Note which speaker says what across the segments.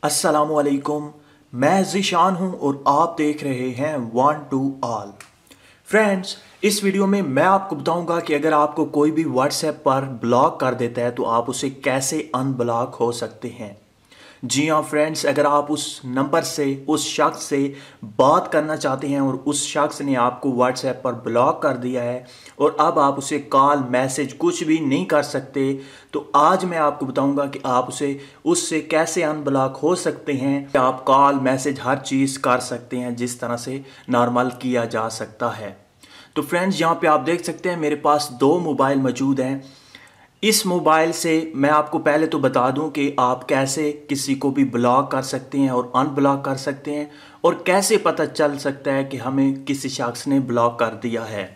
Speaker 1: अस्सलामुअलैकुम। मैं ज़ीशान हूं और आप देख रहे हैं वन टू ऑल। फ्रेंड्स, इस वीडियो में मैं आपको बताऊंगा कि अगर आपको कोई भी व्हाट्सएप पर ब्लॉक कर देता है तो आप उसे कैसे अनब्लॉक हो सकते हैं। जी हाँ फ्रेंड्स, अगर आप उस नंबर से उस शख्स से बात करना चाहते हैं और उस शख्स ने आपको व्हाट्सएप पर ब्लॉक कर दिया है और अब आप उसे कॉल मैसेज कुछ भी नहीं कर सकते, तो आज मैं आपको बताऊंगा कि आप उससे कैसे अनब्लॉक हो सकते हैं। आप कॉल मैसेज हर चीज़ कर सकते हैं जिस तरह से नॉर्मल किया जा सकता है। तो फ्रेंड्स, यहाँ पे आप देख सकते हैं मेरे पास दो मोबाइल मौजूद हैं। इस मोबाइल से मैं आपको पहले तो बता दूं कि आप कैसे किसी को भी ब्लॉक कर सकते हैं और अनब्लॉक कर सकते हैं और कैसे पता चल सकता है कि हमें किसी शख्स ने ब्लॉक कर दिया है।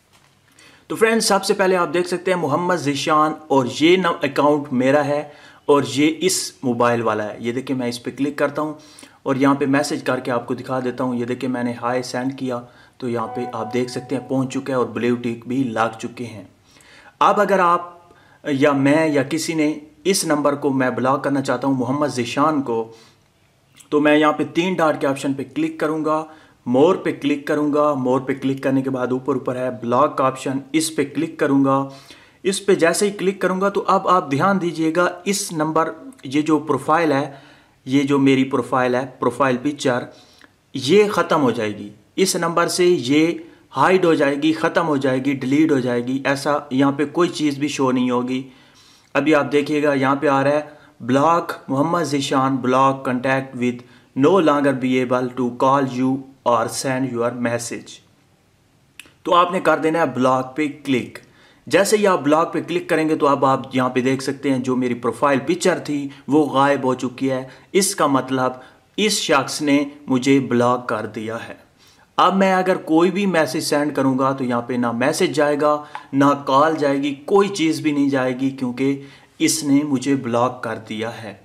Speaker 1: तो फ्रेंड्स, सबसे पहले आप देख सकते हैं मोहम्मद ज़ीशान और ये अकाउंट मेरा है और ये इस मोबाइल वाला है। ये देखिए, मैं इस पर क्लिक करता हूँ और यहाँ पे मैसेज करके आपको दिखा देता हूँ। ये देखिए, मैंने हाय सेंड किया तो यहाँ पे आप देख सकते हैं पहुँच चुके हैं और ब्लू टिक भी लग चुके हैं। अब अगर आप या मैं या किसी ने इस नंबर को मैं ब्लॉक करना चाहता हूं, मोहम्मद ज़ीशान को, तो मैं यहाँ पे तीन डॉट के ऑप्शन पे क्लिक करूंगा, मोर पे क्लिक करूंगा। मोर पे क्लिक करने के बाद ऊपर ऊपर है ब्लॉक का ऑप्शन, इस पे क्लिक करूंगा। इस पे जैसे ही क्लिक करूंगा तो अब आप ध्यान दीजिएगा, इस नंबर ये जो प्रोफाइल है, ये जो मेरी प्रोफाइल है, प्रोफाइल पिक्चर, ये ख़त्म हो जाएगी। इस नंबर से ये हाइड हो जाएगी, ख़त्म हो जाएगी, डिलीट हो जाएगी। ऐसा यहाँ पे कोई चीज़ भी शो नहीं होगी। अभी आप देखिएगा, यहाँ पे आ रहा है block Mohammad Zeeshan, block contact with no longer be able to call you or send your message. तो आपने कर देना है ब्लॉक पे क्लिक। जैसे ही आप ब्लॉक पे क्लिक करेंगे तो अब आप यहाँ पे देख सकते हैं जो मेरी प्रोफाइल पिक्चर थी वो गायब हो चुकी है। इसका मतलब इस शख्स ने मुझे ब्लॉक कर दिया है। अब मैं अगर कोई भी मैसेज सेंड करूंगा तो यहाँ पे ना मैसेज जाएगा, ना कॉल जाएगी, कोई चीज़ भी नहीं जाएगी, क्योंकि इसने मुझे ब्लॉक कर दिया है।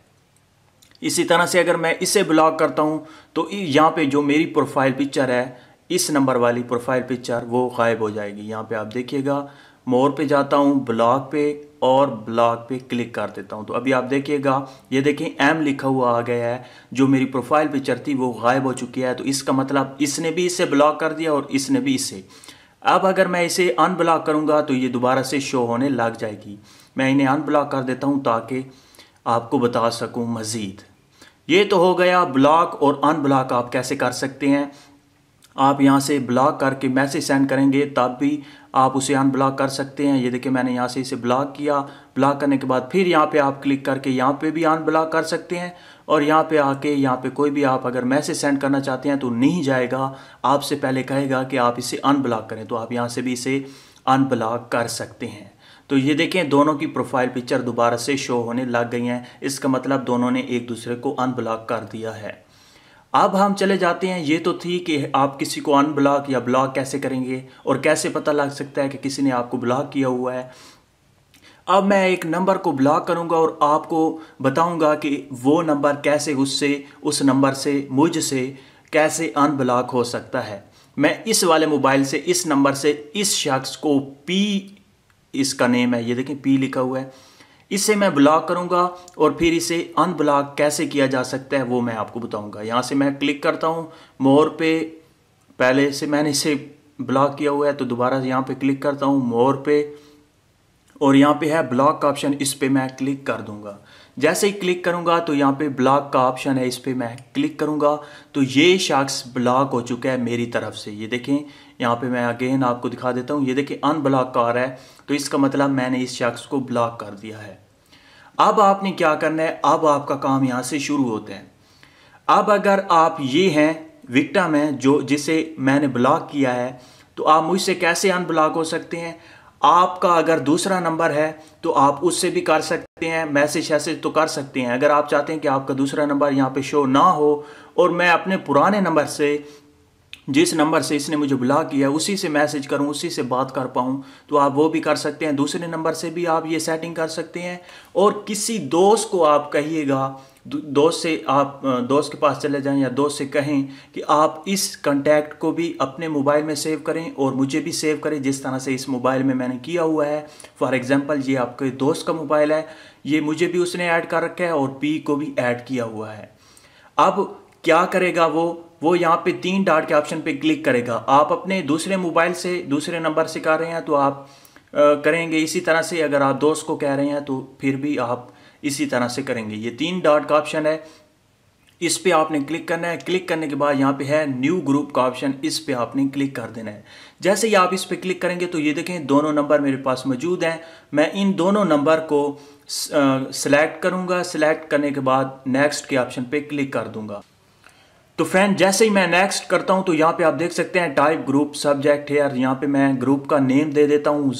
Speaker 1: इसी तरह से अगर मैं इसे ब्लॉक करता हूँ तो यहाँ पे जो मेरी प्रोफाइल पिक्चर है, इस नंबर वाली प्रोफाइल पिक्चर, वो गायब हो जाएगी। यहाँ पे आप देखिएगा, मोर पे जाता हूँ, ब्लॉक पे, और ब्लॉक पे क्लिक कर देता हूँ। तो अभी आप देखिएगा, ये देखें एम लिखा हुआ आ गया है। जो मेरी प्रोफाइल पिक्चर थी वो गायब हो चुकी है। तो इसका मतलब इसने भी इसे ब्लॉक कर दिया और इसने भी इसे। अब अगर मैं इसे अनब्लॉक करूँगा तो ये दोबारा से शो होने लग जाएगी। मैं इन्हें अनब्लॉक कर देता हूँ ताकि आपको बता सकूँ मज़ीद। ये तो हो गया ब्लॉक और अनब्लॉक आप कैसे कर सकते हैं। आप यहाँ से ब्लॉक करके मैसेज सेंड करेंगे तब भी आप उसे अनब्लॉक कर सकते हैं। ये देखिए, मैंने यहाँ से इसे ब्लॉक किया। ब्लॉक करने के बाद फिर यहाँ पे आप क्लिक करके यहाँ पे भी अनब्लॉक कर सकते हैं और यहाँ पे आके यहाँ पे कोई भी आप अगर मैसेज सेंड करना चाहते हैं तो नहीं जाएगा, आपसे पहले कहेगा कि आप इसे अनब्लॉक करें। तो आप यहाँ से भी इसे अनब्लॉक कर सकते हैं। तो ये देखें, दोनों की प्रोफाइल पिक्चर दोबारा से शो होने लग गई हैं। इसका मतलब दोनों ने एक दूसरे को अनब्लॉक कर दिया है। अब हम चले जाते हैं, ये तो थी कि आप किसी को अनब्लॉक या ब्लॉक कैसे करेंगे और कैसे पता लग सकता है कि किसी ने आपको ब्लॉक किया हुआ है। अब मैं एक नंबर को ब्लॉक करूंगा और आपको बताऊंगा कि वो नंबर कैसे उस नंबर से मुझसे कैसे अनब्लॉक हो सकता है। मैं इस वाले मोबाइल से, इस नंबर से, इस शख्स को पी, इसका नेम है, ये देखें पी लिखा हुआ है, इसे मैं ब्लॉक करूंगा और फिर इसे अनब्लॉक कैसे किया जा सकता है वो मैं आपको बताऊंगा। यहाँ से मैं क्लिक करता हूँ मोर पे, पहले से मैंने इसे ब्लॉक किया हुआ है तो दोबारा यहाँ पे क्लिक करता हूँ मोर पे और यहाँ पे है ब्लॉक का ऑप्शन, इस पे मैं क्लिक कर दूंगा। जैसे ही क्लिक करूंगा तो यहाँ पे ब्लॉक का ऑप्शन है, इस पे मैं क्लिक करूंगा तो ये शख्स ब्लॉक हो चुका है मेरी तरफ से। ये देखें, यहाँ पे मैं अगेन आपको दिखा देता हूँ, ये देखें अनब्लॉक का आ रहा है, तो इसका मतलब मैंने इस शख्स को ब्लॉक कर दिया है। अब आपने क्या करना है, अब आपका काम यहाँ से शुरू होता है। अब अगर आप ये हैं विक्टिम हैं जो जिसे मैंने ब्लॉक किया है, तो आप मुझसे कैसे अनब्लॉक हो सकते हैं। आपका अगर दूसरा नंबर है तो आप उससे भी कर सकते हैं, मैसेज ऐसे तो कर सकते हैं। अगर आप चाहते हैं कि आपका दूसरा नंबर यहाँ पे शो ना हो और मैं अपने पुराने नंबर से, जिस नंबर से इसने मुझे ब्लॉक किया उसी से मैसेज करूं, उसी से बात कर पाऊं, तो आप वो भी कर सकते हैं। दूसरे नंबर से भी आप ये सेटिंग कर सकते हैं। और किसी दोस्त को आप कहिएगा, दोस्त से आप दोस्त के पास चले जाएं या दोस्त से कहें कि आप इस कॉन्टैक्ट को भी अपने मोबाइल में सेव करें और मुझे भी सेव करें जिस तरह से इस मोबाइल में मैंने किया हुआ है। फॉर एग्जांपल, ये आपके दोस्त का मोबाइल है, ये मुझे भी उसने ऐड कर रखा है और पी को भी ऐड किया हुआ है। अब क्या करेगा वो यहाँ पे 3 डॉट के ऑप्शन पे क्लिक करेगा। आप अपने दूसरे मोबाइल से दूसरे नंबर से कर रहे हैं तो आप करेंगे इसी तरह से। अगर आप दोस्त को कह रहे हैं तो फिर भी आप इसी तरह से करेंगे। ये 3 डॉट का ऑप्शन है, इस पे आपने क्लिक करना है। क्लिक करने के बाद यहाँ पे है न्यू ग्रुप का ऑप्शन, इस पे आपने क्लिक कर देना है। जैसे ही आप इस पे क्लिक करेंगे तो ये देखें दोनों नंबर मेरे पास मौजूद हैं। मैं इन दोनों नंबर को सिलेक्ट करूँगा। सिलेक्ट करने के बाद नेक्स्ट के ऑप्शन पे क्लिक कर दूंगा। तो फ्रेंड जैसे ही मैं नेक्स्ट करता हूँ तो यहाँ पे आप देख सकते हैं टाइप ग्रुप सब्जेक्ट है। यहाँ पे मैं ग्रुप का नेम दे देता हूँ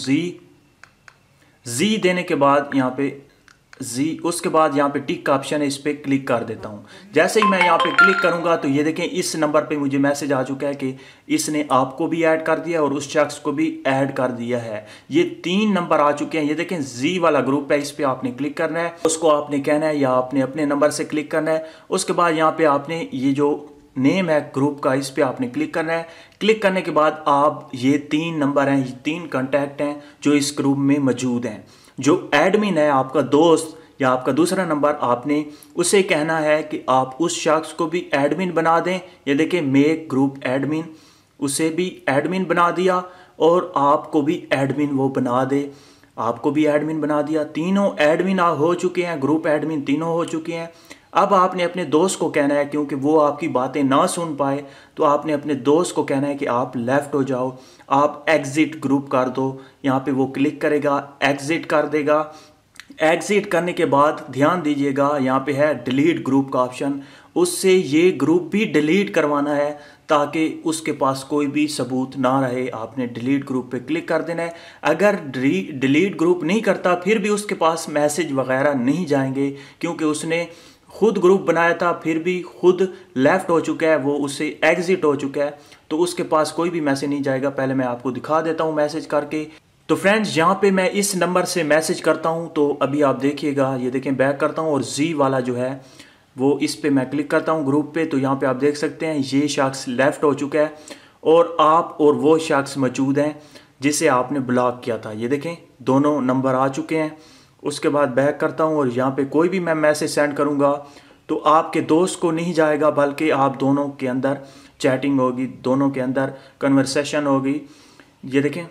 Speaker 1: जी देने के बाद यहाँ पे जी, उसके बाद यहाँ पे टिक का ऑप्शन है, इस पे क्लिक कर देता हूँ। जैसे ही मैं यहाँ पे क्लिक करूँगा तो ये देखें इस नंबर पे मुझे मैसेज आ चुका है कि इसने आपको भी ऐड कर दिया और उस शख्स को भी ऐड कर दिया है। ये 3 नंबर आ चुके हैं। ये देखें जी वाला ग्रुप है, इस पे आपने क्लिक करना है। उसको आपने कहना है या आपने अपने नंबर से क्लिक करना है। उसके बाद यहाँ पे आपने ये जो नेम है ग्रुप का, इस पे आपने क्लिक करना है। क्लिक करने के बाद आप ये 3 नंबर हैं, ये 3 कॉन्टैक्ट हैं जो इस ग्रुप में मौजूद हैं। जो एडमिन है आपका दोस्त या आपका दूसरा नंबर, आपने उसे कहना है कि आप उस शख्स को भी एडमिन बना दें। ये देखिए मेक ग्रुप एडमिन, उसे भी एडमिन बना दिया और आपको भी एडमिन वो बना दे। आपको भी एडमिन बना दिया। तीनों एडमिन हो चुके हैं, ग्रुप एडमिन तीनों हो चुके हैं। अब आपने अपने दोस्त को कहना है, क्योंकि वो आपकी बातें ना सुन पाए, तो आपने अपने दोस्त को कहना है कि आप लेफ्ट हो जाओ, आप एग्जिट ग्रुप कर दो। यहाँ पे वो क्लिक करेगा, एग्जिट कर देगा। एग्जिट करने के बाद ध्यान दीजिएगा यहाँ पे है डिलीट ग्रुप का ऑप्शन, उससे ये ग्रुप भी डिलीट करवाना है ताकि उसके पास कोई भी सबूत ना रहे। आपने डिलीट ग्रुप पे क्लिक कर देना है। अगर डिलीट ग्रुप नहीं करता फिर भी उसके पास मैसेज वगैरह नहीं जाएंगे, क्योंकि उसने खुद ग्रुप बनाया था फिर भी खुद लेफ्ट हो चुका है, वो उससे एग्जिट हो चुका है, तो उसके पास कोई भी मैसेज नहीं जाएगा। पहले मैं आपको दिखा देता हूँ मैसेज करके। तो फ्रेंड्स यहाँ पे मैं इस नंबर से मैसेज करता हूँ, तो अभी आप देखिएगा, ये देखें बैक करता हूँ और जी वाला जो है वो इस पे मैं क्लिक करता हूँ ग्रुप पे। तो यहाँ पे आप देख सकते हैं ये शख्स लेफ्ट हो चुका है और आप और वो शख्स मौजूद हैं जिसे आपने ब्लॉक किया था। ये देखें दोनों नंबर आ चुके हैं। उसके बाद बैक करता हूँ और यहाँ पे कोई भी मैं मैसेज सेंड करूँगा तो आपके दोस्त को नहीं जाएगा, बल्कि आप दोनों के अंदर चैटिंग होगी, दोनों के अंदर कन्वर्सेशन होगी। ये देखें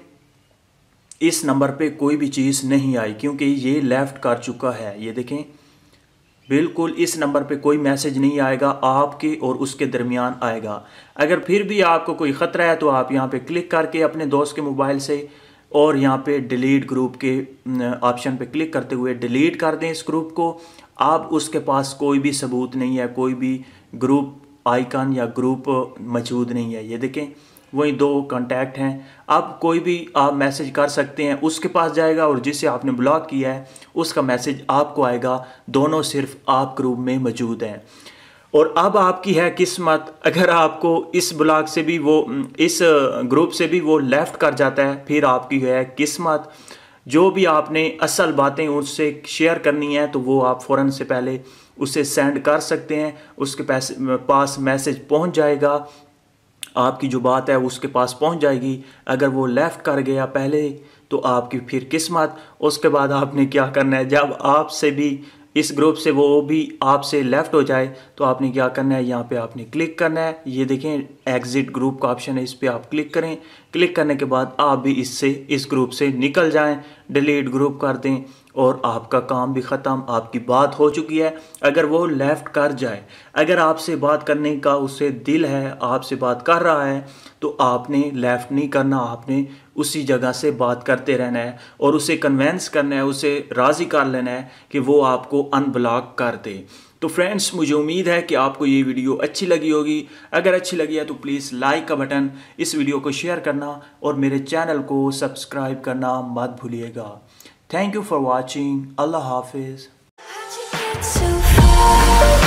Speaker 1: इस नंबर पे कोई भी चीज़ नहीं आई क्योंकि ये लेफ़्ट कर चुका है। ये देखें बिल्कुल इस नंबर पे कोई मैसेज नहीं आएगा, आपके और उसके दरमियान आएगा। अगर फिर भी आपको कोई ख़तरा है तो आप यहाँ पे क्लिक करके अपने दोस्त के मोबाइल से और यहाँ पे डिलीट ग्रुप के ऑप्शन पे क्लिक करते हुए डिलीट कर दें इस ग्रुप को। आप उसके पास कोई भी सबूत नहीं है, कोई भी ग्रुप आइकन या ग्रुप मौजूद नहीं है। ये देखें वही 2 कांटेक्ट हैं। अब कोई भी आप मैसेज कर सकते हैं, उसके पास जाएगा और जिसे आपने ब्लॉक किया है उसका मैसेज आपको आएगा। दोनों सिर्फ आप ग्रुप में मौजूद हैं। और अब आपकी है किस्मत, अगर आपको इस ब्लॉक से भी वो इस ग्रुप से भी वो लेफ़्ट कर जाता है, फिर आपकी है किस्मत। जो भी आपने असल बातें उससे शेयर करनी है तो वो आप फ़ौरन से पहले उसे सेंड कर सकते हैं। उसके पास मैसेज पहुंच जाएगा, आपकी जो बात है उसके पास पहुंच जाएगी। अगर वो लेफ़्ट कर गया पहले तो आपकी फिर किस्मत। उसके बाद आपने क्या करना है, जब आपसे भी इस ग्रुप से वो भी आपसे लेफ़्ट हो जाए तो आपने क्या करना है, यहाँ पे आपने क्लिक करना है। ये देखें एग्जिट ग्रुप का ऑप्शन है, इस पर आप क्लिक करें। क्लिक करने के बाद आप भी इस ग्रुप से निकल जाएं, डिलीट ग्रुप कर दें और आपका काम भी ख़त्म, आपकी बात हो चुकी है। अगर वो लेफ़्ट कर जाए, अगर आपसे बात करने का उसे दिल है, आपसे बात कर रहा है, तो आपने लेफ़्ट नहीं करना, आपने उसी जगह से बात करते रहना है और उसे कन्वेंस करना है, उसे राज़ी कर लेना है कि वो आपको अनब्लॉक कर दे। तो फ्रेंड्स मुझे उम्मीद है कि आपको ये वीडियो अच्छी लगी होगी। अगर अच्छी लगी है तो प्लीज़ लाइक का बटन, इस वीडियो को शेयर करना और मेरे चैनल को सब्सक्राइब करना मत भूलिएगा। Thank you for watching. अल्लाह हाफिज़।